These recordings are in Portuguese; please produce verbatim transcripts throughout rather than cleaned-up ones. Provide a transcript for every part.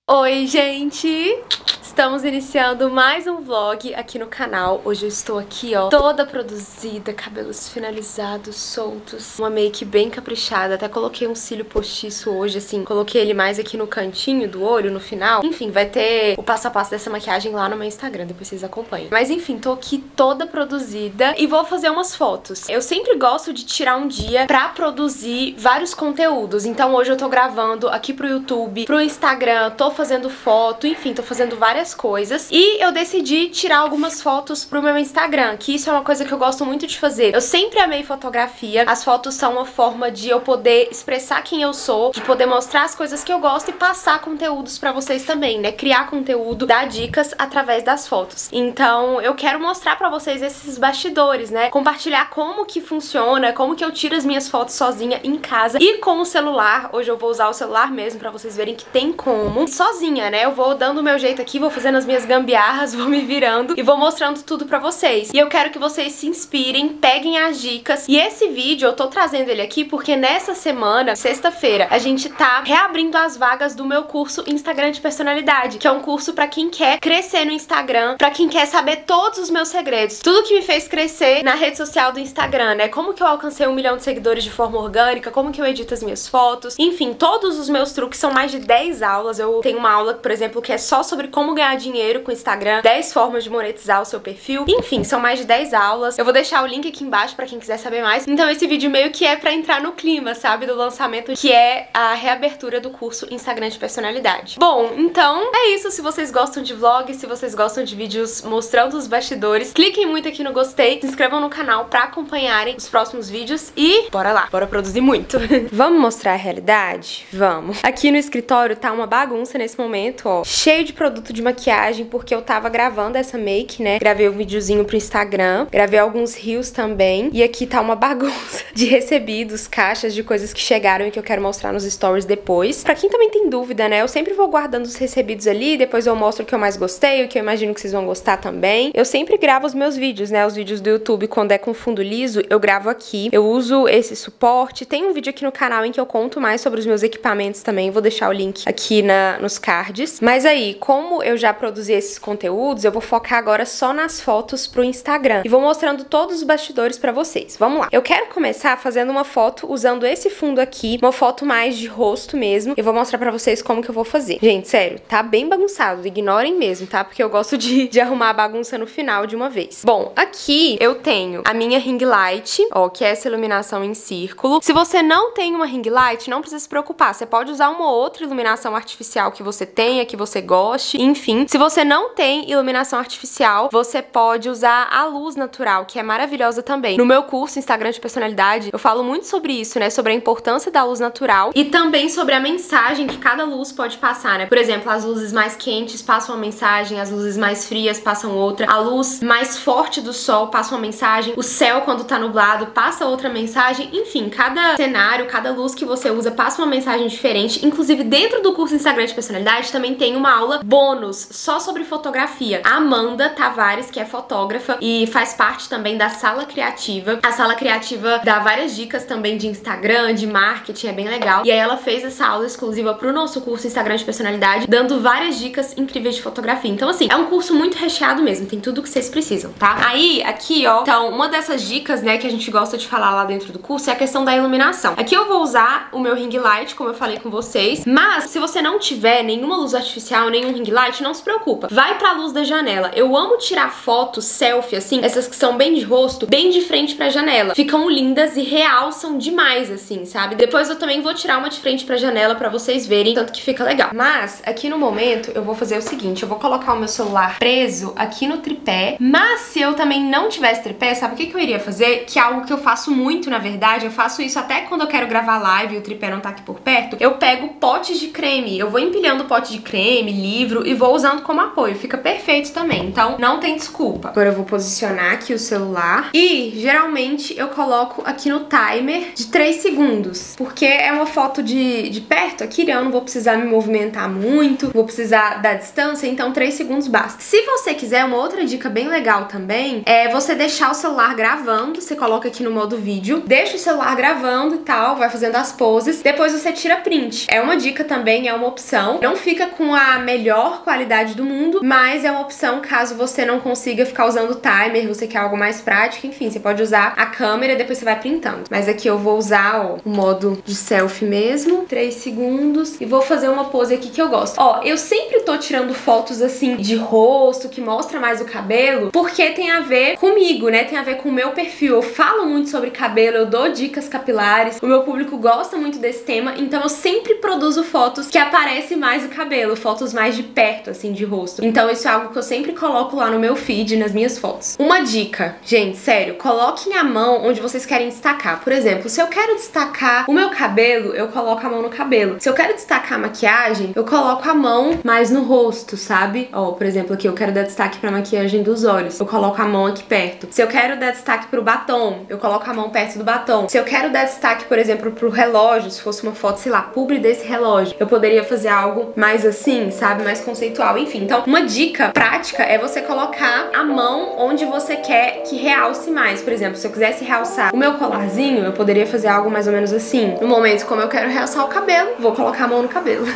Oi, gente! Estamos iniciando mais um vlog aqui no canal. Hoje eu estou aqui, ó, toda produzida, cabelos finalizados, soltos, uma make bem caprichada. Até coloquei um cílio postiço hoje, assim, coloquei ele mais aqui no cantinho do olho, no final. Enfim, vai ter o passo a passo dessa maquiagem lá no meu Instagram, depois vocês acompanham. Mas enfim, tô aqui toda produzida e vou fazer umas fotos. Eu sempre gosto de tirar um dia pra produzir vários conteúdos. Então hoje eu tô gravando aqui pro YouTube, pro Instagram, tô fazendo foto, enfim, tô fazendo várias coisas. E eu decidi tirar algumas fotos pro meu Instagram, que isso é uma coisa que eu gosto muito de fazer. Eu sempre amei fotografia. As fotos são uma forma de eu poder expressar quem eu sou, de poder mostrar as coisas que eu gosto e passar conteúdos pra vocês também, né? Criar conteúdo, dar dicas através das fotos. Então eu quero mostrar pra vocês esses bastidores, né? Compartilhar como que funciona, como que eu tiro as minhas fotos sozinha em casa e com o celular. Hoje eu vou usar o celular mesmo pra vocês verem que tem como. Sozinha, né? Eu vou dando o meu jeito aqui, vou fazendo as minhas gambiarras, vou me virando e vou mostrando tudo pra vocês. E eu quero que vocês se inspirem, peguem as dicas. E esse vídeo eu tô trazendo ele aqui porque nessa semana, sexta-feira, a gente tá reabrindo as vagas do meu curso Instagram de Personalidade, que é um curso pra quem quer crescer no Instagram, pra quem quer saber todos os meus segredos, tudo que me fez crescer na rede social do Instagram, né? Como que eu alcancei um milhão de seguidores de forma orgânica, como que eu edito as minhas fotos, enfim, todos os meus truques. São mais de dez aulas. Eu tenho uma aula, por exemplo, que é só sobre como ganhar dinheiro com o Instagram, dez formas de monetizar o seu perfil. Enfim, são mais de dez aulas. Eu vou deixar o link aqui embaixo pra quem quiser saber mais. Então esse vídeo meio que é pra entrar no clima, sabe? Do lançamento, que é a reabertura do curso Instagram de Personalidade. Bom, então é isso. Se vocês gostam de vlog, se vocês gostam de vídeos mostrando os bastidores, cliquem muito aqui no gostei, se inscrevam no canal pra acompanharem os próximos vídeos e bora lá, bora produzir muito. Vamos mostrar a realidade? Vamos. Aqui no escritório tá uma bagunça nesse momento, ó, cheio de produto de maquiagem, porque eu tava gravando essa make, né? Gravei um videozinho pro Instagram, gravei alguns reels também, e aqui tá uma bagunça de recebidos, caixas de coisas que chegaram e que eu quero mostrar nos stories depois. Pra quem também tem dúvida, né? Eu sempre vou guardando os recebidos ali, depois eu mostro o que eu mais gostei, o que eu imagino que vocês vão gostar também. Eu sempre gravo os meus vídeos, né? Os vídeos do YouTube, quando é com fundo liso, eu gravo aqui. Eu uso esse suporte. Tem um vídeo aqui no canal em que eu conto mais sobre os meus equipamentos também, vou deixar o link aqui na, nos cards. Mas aí, como eu já produzi esses conteúdos, eu vou focar agora só nas fotos pro Instagram e vou mostrando todos os bastidores pra vocês. Vamos lá. Eu quero começar fazendo uma foto usando esse fundo aqui, uma foto mais de rosto mesmo. Eu vou mostrar pra vocês como que eu vou fazer. Gente, sério, tá bem bagunçado, ignorem mesmo, tá? Porque eu gosto de, de arrumar a bagunça no final de uma vez. Bom, aqui eu tenho a minha ring light, ó, que é essa iluminação em círculo. Se você não tem uma ring light, não precisa se preocupar, você pode usar uma outra iluminação artificial que você tenha, que você goste, enfim. Se você não tem iluminação artificial, você pode usar a luz natural, que é maravilhosa também. No meu curso Instagram de Personalidade, eu falo muito sobre isso, né? Sobre a importância da luz natural e também sobre a mensagem que cada luz pode passar, né? Por exemplo, as luzes mais quentes passam uma mensagem, as luzes mais frias passam outra, a luz mais forte do sol passa uma mensagem, o céu quando tá nublado passa outra mensagem, enfim, cada cenário, cada luz que você usa passa uma mensagem diferente. Inclusive, dentro do curso Instagram de Personalidade também tem uma aula bônus só sobre fotografia. A Amanda Tavares, que é fotógrafa e faz parte também da Sala Criativa. A Sala Criativa dá várias dicas também de Instagram, de marketing, é bem legal. E aí ela fez essa aula exclusiva pro nosso curso Instagram de Personalidade, dando várias dicas incríveis de fotografia. Então assim, é um curso muito recheado mesmo, tem tudo que vocês precisam, tá? Aí, aqui, ó, então uma dessas dicas, né, que a gente gosta de falar lá dentro do curso é a questão da iluminação. Aqui eu vou usar o meu ring light, como eu falei com vocês, mas se você não tiver nenhuma luz artificial, nenhum ring light, não se preocupa, vai pra luz da janela. Eu amo tirar fotos, selfie, assim, essas que são bem de rosto, bem de frente pra janela. Ficam lindas e realçam demais, assim, sabe? Depois eu também vou tirar uma de frente pra janela pra vocês verem, tanto que fica legal. Mas, aqui no momento, eu vou fazer o seguinte, eu vou colocar o meu celular preso aqui no tripé, mas se eu também não tivesse tripé, sabe o que que eu iria fazer? Que é algo que eu faço muito, na verdade, eu faço isso até quando eu quero gravar live e o tripé não tá aqui por perto, eu pego potes de creme, eu vou empilhando pote de creme, livro, e vou usando como apoio, fica perfeito também, então não tem desculpa. Agora eu vou posicionar aqui o celular e geralmente eu coloco aqui no timer de três segundos, porque é uma foto de, de perto aqui, né? Eu não vou precisar me movimentar muito, vou precisar da distância, então três segundos basta. Se você quiser, uma outra dica bem legal também é você deixar o celular gravando, você coloca aqui no modo vídeo, deixa o celular gravando e tal, vai fazendo as poses, depois você tira print. É uma dica também, é uma opção, não fica com a melhor qualidade do mundo, mas é uma opção caso você não consiga ficar usando o timer, você quer algo mais prático, enfim, você pode usar a câmera e depois você vai printando. Mas aqui eu vou usar, ó, o modo de selfie mesmo, três segundos, e vou fazer uma pose aqui que eu gosto. Ó, eu sempre tô tirando fotos assim de rosto, que mostra mais o cabelo, porque tem a ver comigo, né? Tem a ver com o meu perfil. Eu falo muito sobre cabelo, eu dou dicas capilares, o meu público gosta muito desse tema, então eu sempre produzo fotos que aparecem mais o cabelo, fotos mais de perto, assim, de rosto. Então isso é algo que eu sempre coloco lá no meu feed, nas minhas fotos. Uma dica, gente, sério, coloquem a mão onde vocês querem destacar. Por exemplo, se eu quero destacar o meu cabelo, eu coloco a mão no cabelo. Se eu quero destacar a maquiagem, eu coloco a mão mais no rosto, sabe? Ó, por exemplo, aqui eu quero dar destaque pra maquiagem dos olhos, eu coloco a mão aqui perto. Se eu quero dar destaque pro batom, eu coloco a mão perto do batom. Se eu quero dar destaque, por exemplo, pro relógio, se fosse uma foto, sei lá, publi desse relógio, eu poderia fazer algo mais assim, sabe? Mais conceitual, enfim. Então, uma dica prática é você colocar a mão onde você quer que realce mais. Por exemplo, se eu quisesse realçar o meu colarzinho, eu poderia fazer algo mais ou menos assim. No momento, como eu quero realçar o cabelo, vou colocar a mão no cabelo.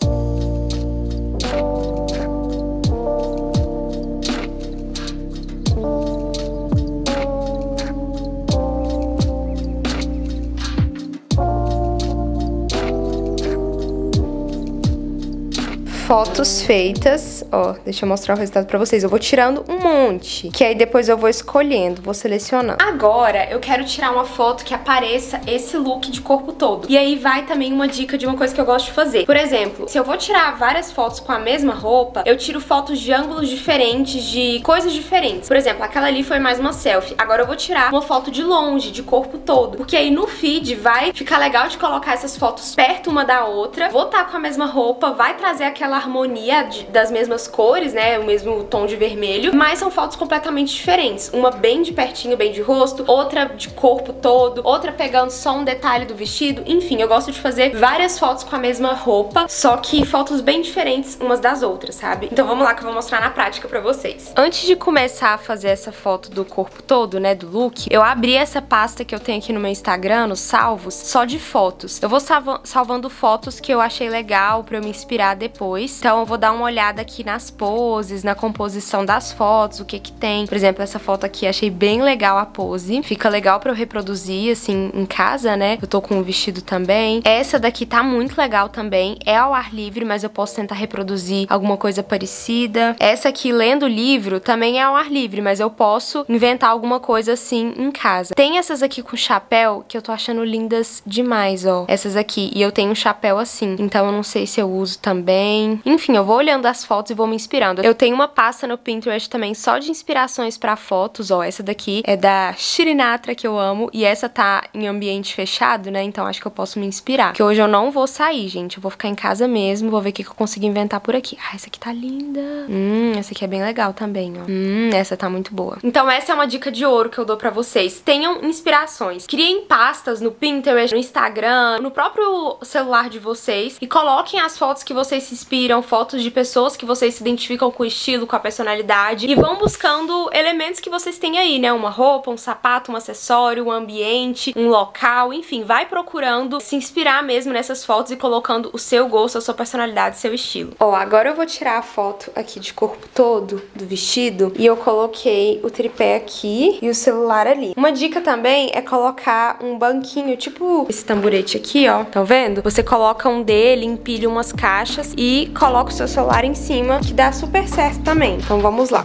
Fotos feitas, ó, deixa eu mostrar o resultado pra vocês. Eu vou tirando um monte, que aí depois eu vou escolhendo, vou selecionando. Agora eu quero tirar uma foto que apareça esse look de corpo todo. E aí vai também uma dica de uma coisa que eu gosto de fazer. Por exemplo, se eu vou tirar várias fotos com a mesma roupa, eu tiro fotos de ângulos diferentes, de coisas diferentes. Por exemplo, aquela ali foi mais uma selfie. Agora eu vou tirar uma foto de longe, de corpo todo. Porque aí no feed vai ficar legal de colocar essas fotos perto uma da outra. Vou estar com a mesma roupa, vai trazer aquela harmonia de, das mesmas cores, né, o mesmo tom de vermelho, mas são fotos completamente diferentes, uma bem de pertinho, bem de rosto, outra de corpo todo, outra pegando só um detalhe do vestido, enfim, eu gosto de fazer várias fotos com a mesma roupa, só que fotos bem diferentes umas das outras, sabe? Então vamos lá que eu vou mostrar na prática pra vocês. Antes de começar a fazer essa foto do corpo todo, né, do look, eu abri essa pasta que eu tenho aqui no meu Instagram, nos salvos, só de fotos. Eu vou salva salvando fotos que eu achei legal pra eu me inspirar depois. Então eu vou dar uma olhada aqui nas poses, na composição das fotos, o que que tem. Por exemplo, essa foto aqui, achei bem legal a pose. Fica legal pra eu reproduzir, assim, em casa, né? Eu tô com o vestido também. Essa daqui tá muito legal também. É ao ar livre, mas eu posso tentar reproduzir alguma coisa parecida. Essa aqui, lendo o livro, também é ao ar livre, mas eu posso inventar alguma coisa assim em casa. Tem essas aqui com chapéu que eu tô achando lindas demais, ó. Essas aqui. E eu tenho um chapéu assim, então eu não sei se eu uso também. Enfim, eu vou olhando as fotos e vou me inspirando. Eu tenho uma pasta no Pinterest também só de inspirações pra fotos, ó. Essa daqui é da Shirinatra, que eu amo, e essa tá em ambiente fechado, né? Então acho que eu posso me inspirar. Porque hoje eu não vou sair, gente. Eu vou ficar em casa mesmo, vou ver o que, que eu consigo inventar por aqui. Ah, essa aqui tá linda. Hum, essa aqui é bem legal também, ó. Hum, essa tá muito boa. Então essa é uma dica de ouro que eu dou pra vocês. Tenham inspirações. Criem pastas no Pinterest, no Instagram, no próprio celular de vocês e coloquem as fotos que vocês se inspiram, fotos de pessoas que vocês se identificam com o estilo, com a personalidade, e vão buscando elementos que vocês têm aí, né? Uma roupa, um sapato, um acessório, um ambiente, um local, enfim, vai procurando se inspirar mesmo nessas fotos e colocando o seu gosto, a sua personalidade, o seu estilo. Ó, agora eu vou tirar a foto aqui de corpo todo do vestido e eu coloquei o tripé aqui e o celular ali. Uma dica também é colocar um banquinho, tipo esse tamborete aqui, ó, tá vendo? Você coloca um dele, empilha umas caixas e coloca o seu celular em cima, que dá super certo também. Então vamos lá.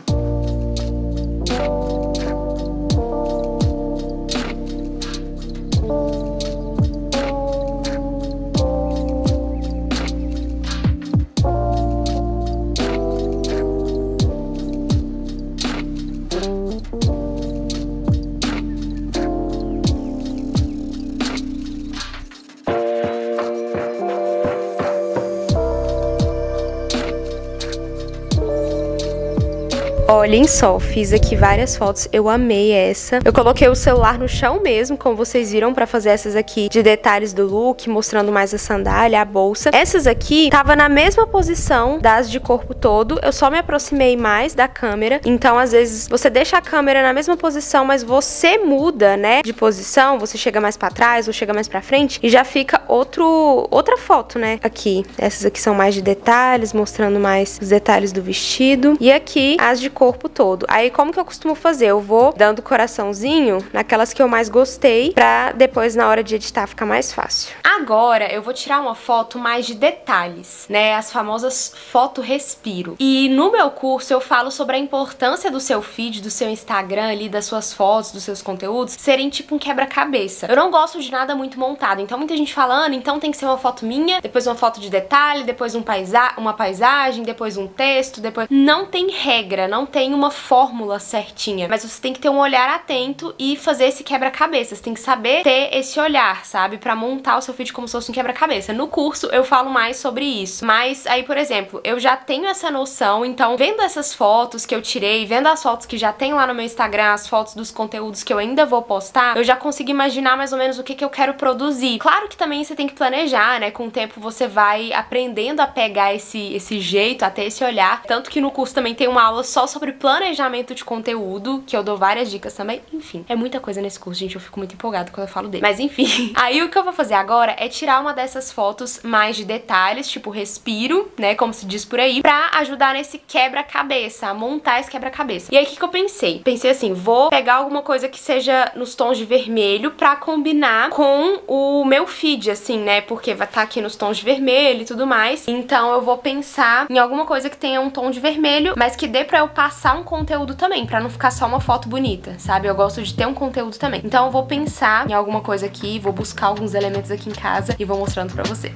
Olhem só, fiz aqui várias fotos, eu amei essa. Eu coloquei o celular no chão mesmo, como vocês viram, pra fazer essas aqui de detalhes do look, mostrando mais a sandália, a bolsa. Essas aqui tava na mesma posição das de corpo todo, eu só me aproximei mais da câmera. Então, às vezes, você deixa a câmera na mesma posição, mas você muda, né, de posição, você chega mais pra trás ou chega mais pra frente e já fica outro, outra foto, né, aqui. Essas aqui são mais de detalhes, mostrando mais os detalhes do vestido. E aqui, as de corpo todo. Aí, como que eu costumo fazer? Eu vou dando coraçãozinho naquelas que eu mais gostei, pra depois, na hora de editar, ficar mais fácil. Agora, eu vou tirar uma foto mais de detalhes, né? As famosas foto respiro. E no meu curso, eu falo sobre a importância do seu feed, do seu Instagram ali, das suas fotos, dos seus conteúdos, serem tipo um quebra-cabeça. Eu não gosto de nada muito montado. Então, muita gente falando, então tem que ser uma foto minha, depois uma foto de detalhe, depois um paisa uma paisagem, depois um texto, depois... Não tem regra, não tem uma fórmula certinha, mas você tem que ter um olhar atento e fazer esse quebra-cabeça. Você tem que saber ter esse olhar, sabe? Pra montar o seu feed como se fosse um quebra-cabeça. No curso eu falo mais sobre isso, mas aí, por exemplo, eu já tenho essa noção, então vendo essas fotos que eu tirei, vendo as fotos que já tem lá no meu Instagram, as fotos dos conteúdos que eu ainda vou postar, eu já consigo imaginar mais ou menos o que, que eu quero produzir. Claro que também você tem que planejar, né? Com o tempo você vai aprendendo a pegar esse, esse jeito, a ter esse olhar, tanto que no curso também tem uma aula só sobre planejamento de conteúdo, que eu dou várias dicas também. Enfim, é muita coisa nesse curso, gente, eu fico muito empolgada quando eu falo dele. Mas enfim, aí o que eu vou fazer agora é tirar uma dessas fotos mais de detalhes, tipo respiro, né, como se diz por aí, pra ajudar nesse quebra-cabeça, a montar esse quebra-cabeça. E aí o que, que eu pensei? Pensei assim, vou pegar alguma coisa que seja nos tons de vermelho pra combinar com o meu feed, assim, né, porque vai estar aqui nos tons de vermelho e tudo mais. Então eu vou pensar em alguma coisa que tenha um tom de vermelho, mas que dê pra eu passar um conteúdo também, pra não ficar só uma foto bonita, sabe? Eu gosto de ter um conteúdo também. Então eu vou pensar em alguma coisa aqui, vou buscar alguns elementos aqui em casa e vou mostrando pra vocês.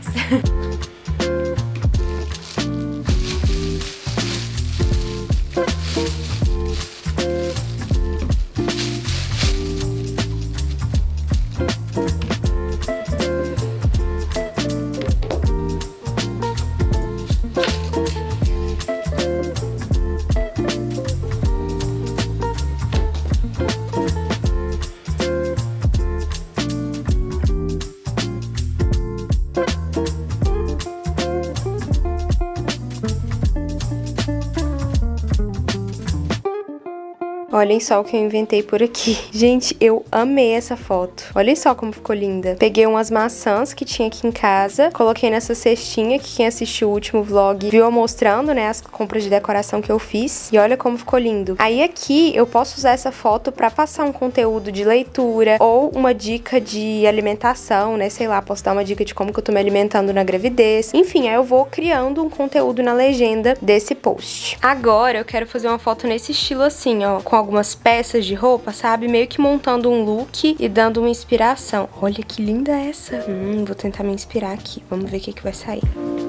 Olhem só o que eu inventei por aqui. Gente, eu amei essa foto. Olhem só como ficou linda. Peguei umas maçãs que tinha aqui em casa, coloquei nessa cestinha, que quem assistiu o último vlog viu eu mostrando, né, as compras de decoração que eu fiz. E olha como ficou lindo. Aí aqui eu posso usar essa foto pra passar um conteúdo de leitura ou uma dica de alimentação, né, sei lá, posso dar uma dica de como que eu tô me alimentando na gravidez. Enfim, aí eu vou criando um conteúdo na legenda desse post. Agora eu quero fazer uma foto nesse estilo assim, ó, com algumas peças de roupa, sabe? Meio que montando um look e dando uma inspiração. Olha que linda essa. Hum, vou tentar me inspirar aqui. Vamos ver o que que vai sair.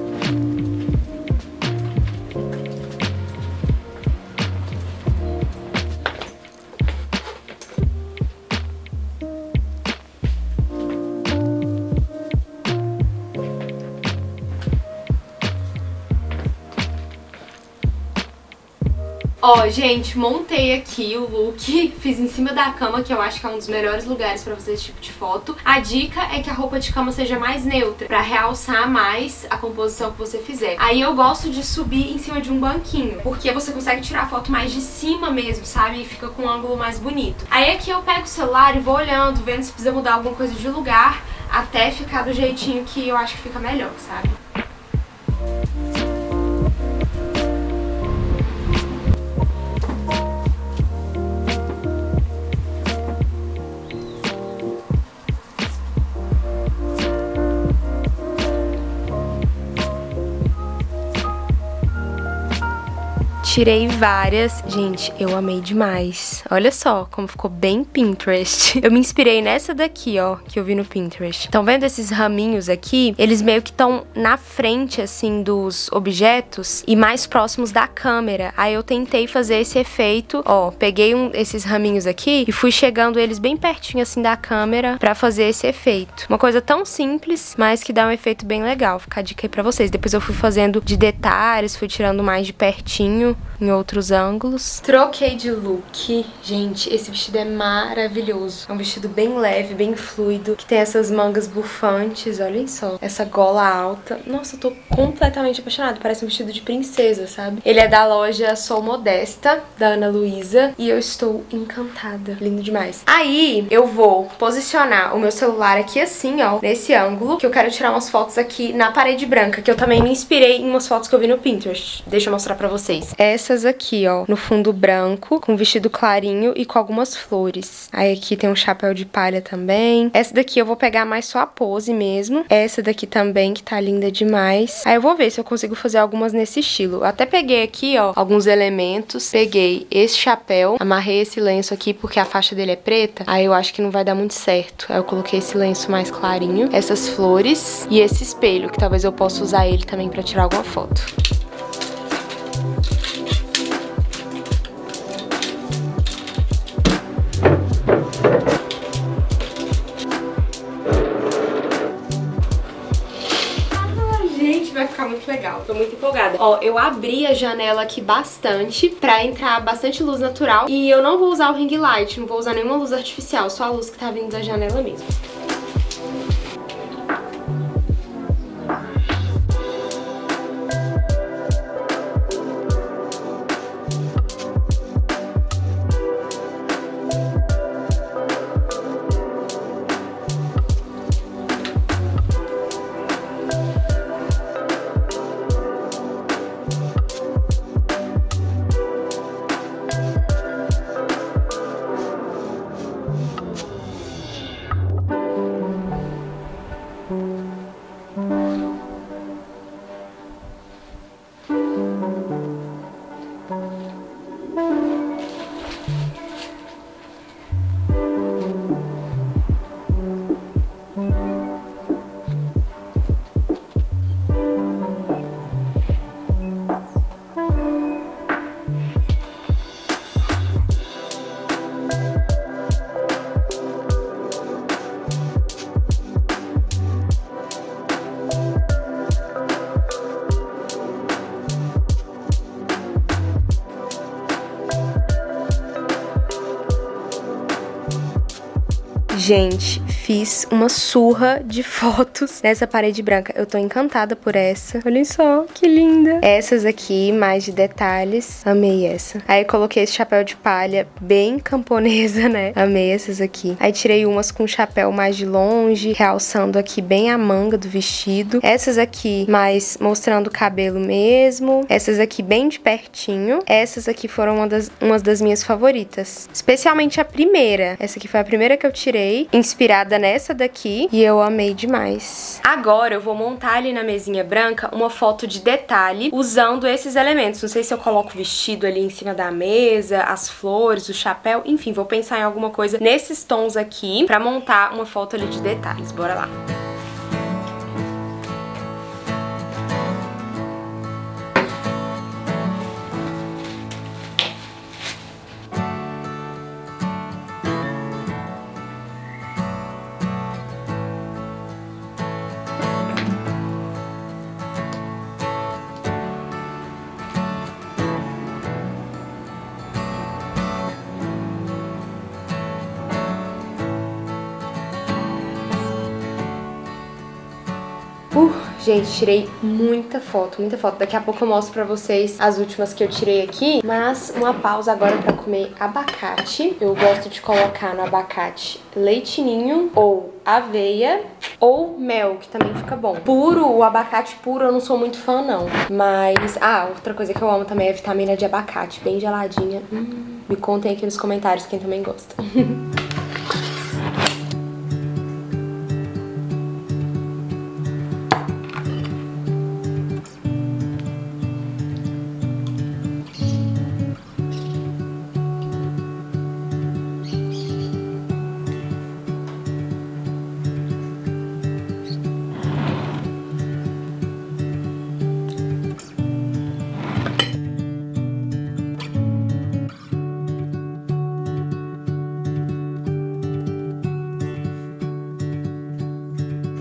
Ó, gente, montei aqui o look, fiz em cima da cama, que eu acho que é um dos melhores lugares pra fazer esse tipo de foto. A dica é que a roupa de cama seja mais neutra, pra realçar mais a composição que você fizer. Aí eu gosto de subir em cima de um banquinho, porque você consegue tirar a foto mais de cima mesmo, sabe? E fica com um ângulo mais bonito. Aí aqui eu pego o celular e vou olhando, vendo se precisa mudar alguma coisa de lugar, até ficar do jeitinho que eu acho que fica melhor, sabe? Tirei várias. Gente, eu amei demais. Olha só como ficou bem Pinterest. Eu me inspirei nessa daqui, ó, que eu vi no Pinterest. Estão vendo esses raminhos aqui? Eles meio que estão na frente, assim, dos objetos e mais próximos da câmera. Aí eu tentei fazer esse efeito. Ó, peguei um, esses raminhos aqui e fui chegando eles bem pertinho, assim, da câmera pra fazer esse efeito. Uma coisa tão simples, mas que dá um efeito bem legal. Fica a dica aí pra vocês. Depois eu fui fazendo de detalhes, fui tirando mais de pertinho. em outros ângulos. Troquei de look. Gente, esse vestido é maravilhoso. É um vestido bem leve, bem fluido, que tem essas mangas bufantes, olhem só. Essa gola alta. Nossa, eu tô completamente apaixonada. Parece um vestido de princesa, sabe? Ele é da loja Sou Modesta, da Ana Luísa, e eu estou encantada. Lindo demais. Aí, eu vou posicionar o meu celular aqui assim, ó, nesse ângulo, que eu quero tirar umas fotos aqui na parede branca, que eu também me inspirei em umas fotos que eu vi no Pinterest. Deixa eu mostrar pra vocês. Essas aqui, ó, no fundo branco, com vestido clarinho e com algumas flores. Aí aqui tem um chapéu de palha também. Essa daqui eu vou pegar mais só a pose mesmo. Essa daqui também, que tá linda demais. Aí eu vou ver se eu consigo fazer algumas nesse estilo. Eu até peguei aqui, ó, alguns elementos. Peguei esse chapéu, amarrei esse lenço aqui porque a faixa dele é preta. Aí eu acho que não vai dar muito certo. Aí eu coloquei esse lenço mais clarinho, essas flores e esse espelho, que talvez eu possa usar ele também pra tirar alguma foto. Vai ficar muito legal, tô muito empolgada. Ó, eu abri a janela aqui bastante pra entrar bastante luz natural e eu não vou usar o ring light, não vou usar nenhuma luz artificial, só a luz que tá vindo da janela mesmo. Gente, fiz uma surra de fotos nessa parede branca. Eu tô encantada por essa. Olhem só, que linda. Essas aqui, mais de detalhes. Amei essa. Aí coloquei esse chapéu de palha bem camponesa, né? Amei essas aqui. Aí tirei umas com chapéu mais de longe, realçando aqui bem a manga do vestido. Essas aqui, mais mostrando o cabelo mesmo. Essas aqui bem de pertinho. Essas aqui foram uma das, umas das minhas favoritas. Especialmente a primeira. Essa aqui foi a primeira que eu tirei, inspirada nessa daqui, e eu amei demais. Agora eu vou montar ali na mesinha branca uma foto de detalhe usando esses elementos. Não sei se eu coloco o vestido ali em cima da mesa, as flores, o chapéu, enfim, vou pensar em alguma coisa nesses tons aqui pra montar uma foto ali de detalhes. Bora lá! Uh, gente, tirei muita foto, muita foto. Daqui a pouco eu mostro pra vocês as últimas que eu tirei aqui. Mas uma pausa agora pra comer abacate. Eu gosto de colocar no abacate leitinho ou aveia ou mel, que também fica bom. Puro, o abacate puro eu não sou muito fã, não. Mas, ah, outra coisa que eu amo também é a vitamina de abacate, bem geladinha. Hum, me contem aqui nos comentários quem também gosta.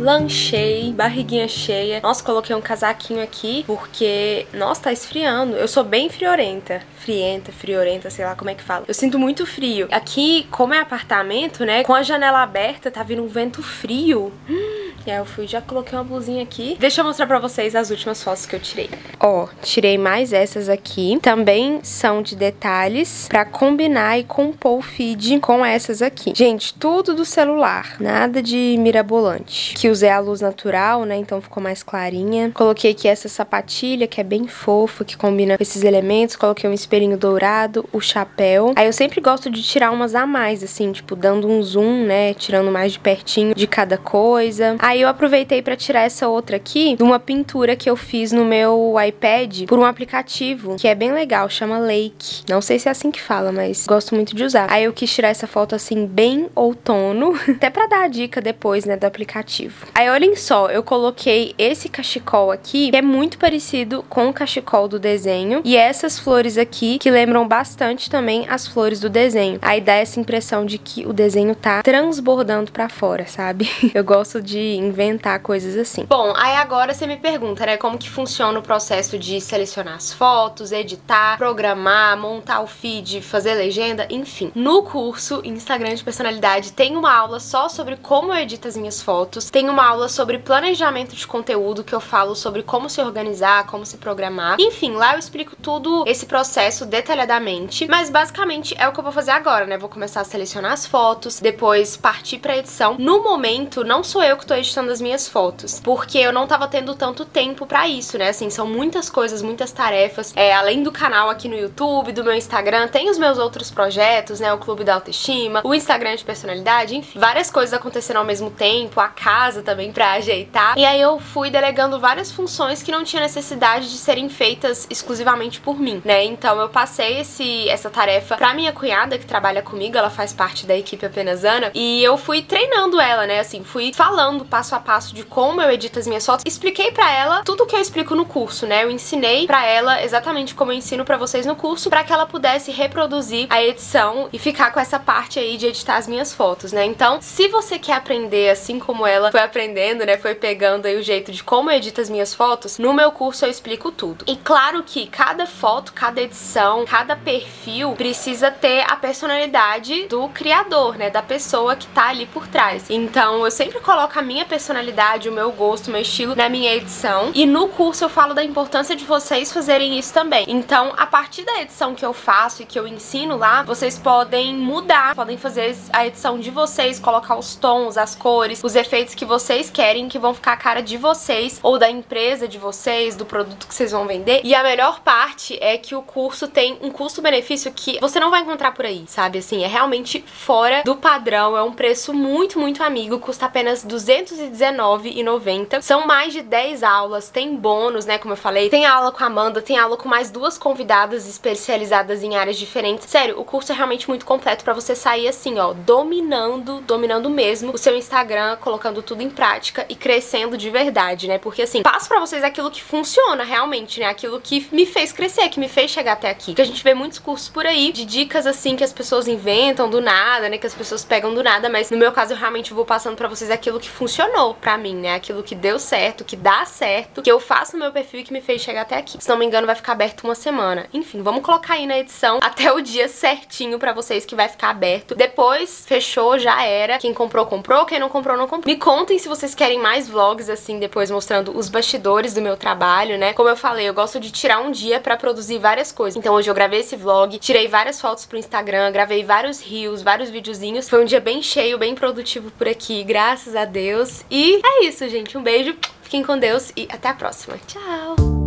lanchei, barriguinha cheia. Nossa, coloquei um casaquinho aqui porque, nossa, tá esfriando. Eu sou bem friorenta. Frienta, friorenta, sei lá como é que fala. Eu sinto muito frio. Aqui, como é apartamento, né, com a janela aberta, tá vindo um vento frio. Hum. E aí eu fui, já coloquei uma blusinha aqui. Deixa eu mostrar pra vocês as últimas fotos que eu tirei. Ó, tirei mais essas aqui. Também são de detalhes pra combinar e compor o feed com essas aqui. Gente, tudo do celular. Nada de mirabolante. Que usei a luz natural, né, então ficou mais clarinha. Coloquei aqui essa sapatilha, que é bem fofa, que combina com esses elementos. Coloquei um espelhinho dourado, o chapéu. Aí eu sempre gosto de tirar umas a mais, assim, tipo, dando um zoom, né, tirando mais de pertinho de cada coisa. Aí eu aproveitei pra tirar essa outra aqui de uma pintura que eu fiz no meu iPad por um aplicativo que é bem legal, chama Lake. Não sei se é assim que fala, mas gosto muito de usar. Aí eu quis tirar essa foto assim bem outono, até pra dar a dica depois, né, do aplicativo. Aí olhem só, eu coloquei esse cachecol aqui, que é muito parecido com o cachecol do desenho, e essas flores aqui que lembram bastante também as flores do desenho. Aí dá essa impressão de que o desenho tá transbordando pra fora, sabe? Eu gosto de inventar coisas assim. Bom, aí agora você me pergunta, né, como que funciona o processo de selecionar as fotos, editar, programar, montar o feed, fazer legenda, enfim. No curso Instagram de Personalidade tem uma aula só sobre como eu edito as minhas fotos, tem uma aula sobre planejamento de conteúdo que eu falo sobre como se organizar, como se programar. Enfim, lá eu explico tudo esse processo detalhadamente, mas basicamente é o que eu vou fazer agora, né? Vou começar a selecionar as fotos, depois partir pra edição. No momento, não sou eu que tô editando as minhas fotos, porque eu não tava tendo tanto tempo pra isso, né? Assim, são muitas coisas, muitas tarefas, é, além do canal aqui no YouTube, do meu Instagram, tem os meus outros projetos, né? O Clube da Autoestima, o Instagram de Personalidade, enfim, várias coisas acontecendo ao mesmo tempo, a casa também pra ajeitar, e aí eu fui delegando várias funções que não tinha necessidade de serem feitas exclusivamente por mim, né? Então eu passei esse, essa tarefa pra minha cunhada, que trabalha comigo, ela faz parte da equipe Apenas Ana, e eu fui treinando ela, né? Assim, fui falando passo a passo de como eu edito as minhas fotos, expliquei pra ela tudo que eu explico no curso, né? Eu ensinei pra ela exatamente como eu ensino pra vocês no curso, pra que ela pudesse reproduzir a edição e ficar com essa parte aí de editar as minhas fotos, né? Então, se você quer aprender assim como ela foi aprendendo, né? Foi pegando aí o jeito de como eu edito as minhas fotos, no meu curso eu explico tudo. E claro que cada foto, cada edição, cada perfil precisa ter a personalidade do criador, né? Da pessoa que tá ali por trás. Então, eu sempre coloco a minha personalidade, o meu gosto, o meu estilo na minha edição. E no curso eu falo da importância de vocês fazerem isso também. Então, a partir da edição que eu faço e que eu ensino lá, vocês podem mudar, podem fazer a edição de vocês, colocar os tons, as cores, os efeitos que vocês querem, que vão ficar a cara de vocês, ou da empresa de vocês, do produto que vocês vão vender. E a melhor parte é que o curso tem um custo-benefício que você não vai encontrar por aí, sabe? Assim, é realmente fora do padrão, é um preço muito, muito amigo, custa apenas duzentos e dezenove reais e noventa centavos. São mais de dez aulas, tem bônus, né, como eu falei, tem aula com a Amanda, tem aula com mais duas convidadas especializadas em áreas diferentes. Sério, o curso é realmente muito completo pra você sair assim, ó, dominando, dominando mesmo o seu Instagram, colocando tudo em prática e crescendo de verdade, né, porque assim, passo pra vocês aquilo que funciona realmente, né, aquilo que me fez crescer, que me fez chegar até aqui. Porque a gente vê muitos cursos por aí de dicas assim que as pessoas inventam do nada, né, que as pessoas pegam do nada, mas no meu caso eu realmente vou passando pra vocês aquilo que funcionou pra mim, né, aquilo que deu certo, que dá certo, que eu faço no meu perfil e que me fez chegar até aqui. Se não me engano vai ficar aberto uma semana. Enfim, vamos colocar aí na edição até o dia certinho pra vocês que vai ficar aberto. Depois, fechou, já era. Quem comprou, comprou. Quem não comprou, não comprou. Me contem se vocês querem mais vlogs assim, depois mostrando os bastidores do meu trabalho, né? Como eu falei, eu gosto de tirar um dia pra produzir várias coisas. Então hoje eu gravei esse vlog, tirei várias fotos pro Instagram, gravei vários reels, vários videozinhos. Foi um dia bem cheio, bem produtivo por aqui, graças a Deus. E é isso, gente. Um beijo, fiquem com Deus e até a próxima. Tchau!